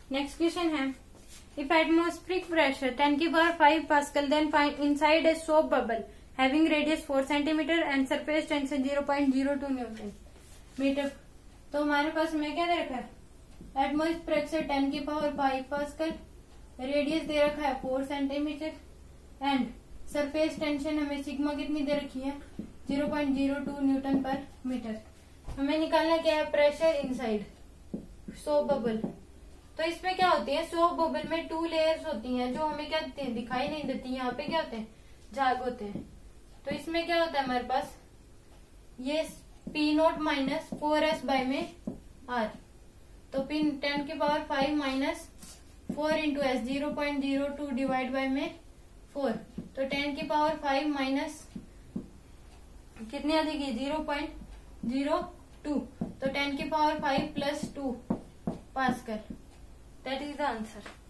Next question है, if atmospheric pressure 10 की power 5 pascal then find inside a soap bubble having radius 4 centimetre and surface tension 0.02 newton metre. तो हमारे पास में क्या दे रखा है, एटमॉस्फेरिक प्रेशर 10 की पावर 5 पास्कल, रेडियस दे रखा है 4 सेंटीमीटर एंड सरफेस टेंशन हमें सिग्मा कितनी दे रखी है 0.02 न्यूटन पर मीटर। हमें निकालना क्या है, प्रेशर इनसाइड सोप बबल। तो इसमें क्या होती है, सोप बबल में 2 लेयर्स होती हैं जो हमें क्या देती हैं, दिखाई नहीं देती। यहाँ पे क्या होते हैं, झाग होते हैं। तो इसमें क्या होता है हमारे पास, ये P0 माइनस 4S बाय में R। तो P 10 की power 5 minus 4 into S 0.02 divide by में 4। तो 10 की पावर 5 माइनस कितनी आ जाएगी 0.02। तो 10 की power 5 plus 2 pascal. That is the answer.